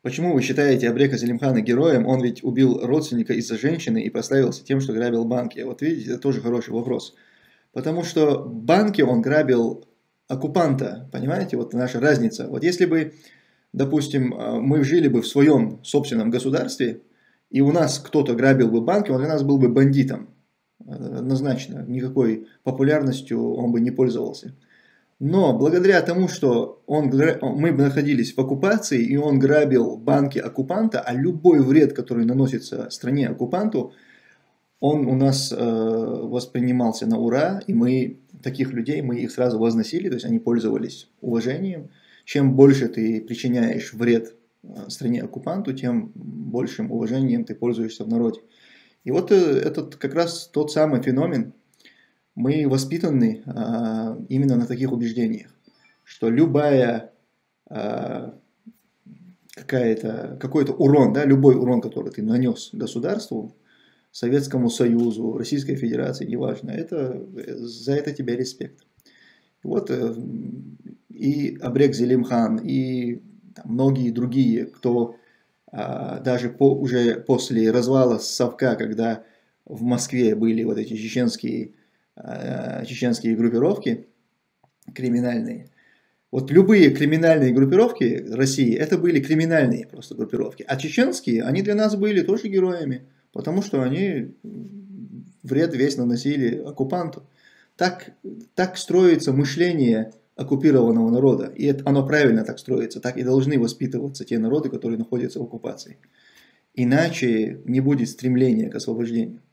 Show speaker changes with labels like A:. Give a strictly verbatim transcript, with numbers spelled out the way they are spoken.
A: Почему вы считаете Абрека Зелимхана героем? Он ведь убил родственника из-за женщины и прославился тем, что грабил банки. Вот видите, это тоже хороший вопрос. Потому что банки он грабил оккупанта, понимаете? Вот наша разница. Вот если бы, допустим, мы жили бы в своем собственном государстве, и у нас кто-то грабил бы банки, он для нас был бы бандитом. Однозначно. Никакой популярностью он бы не пользовался. Но благодаря тому, что он, мы находились в оккупации, и он грабил банки оккупанта, а любой вред, который наносится стране оккупанту, он у нас э, воспринимался на ура, и мы таких людей, мы их сразу возносили, то есть они пользовались уважением. Чем больше ты причиняешь вред стране оккупанту, тем большим уважением ты пользуешься в народе. И вот этот как раз тот самый феномен. Мы воспитаны а, именно на таких убеждениях, что любая а, какая-то, какой-то урон, да, любой урон, который ты нанес государству, Советскому Союзу, Российской Федерации, неважно, это, за это тебе респект. Вот и Абрек Зелимхан, и там, многие другие, кто а, даже по, уже после развала Совка, когда в Москве были вот эти чеченские чеченские группировки криминальные. Вот любые криминальные группировки России, это были криминальные просто группировки. А чеченские, они для нас были тоже героями, потому что они вред весь наносили оккупанту. Так, так строится мышление оккупированного народа. И это, оно правильно так строится. Так и должны воспитываться те народы, которые находятся в оккупации. Иначе не будет стремления к освобождению.